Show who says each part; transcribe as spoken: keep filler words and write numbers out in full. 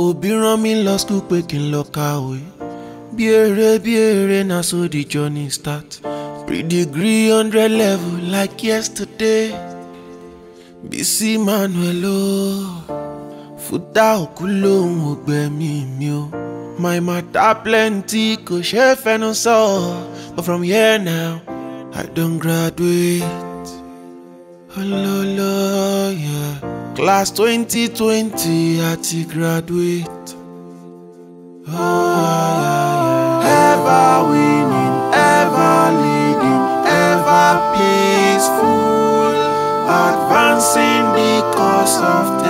Speaker 1: Òbí rán mi lọ school pé kí n lọ kàwé. Bí eré bí eré na so the journey start. Pre-degree hundred level like yesterday. Bísí Manuel o, fúta òkú lòun ò gbẹ̀mí mi o. My matter plenty kò ṣe fẹnu sọ. But from here now, I don't graduate. Ololo, yeah. Class twenty twenty, I ti graduate. Oh, yeah, yeah. Ever winning, ever leading, ever peaceful. Advancing the cause of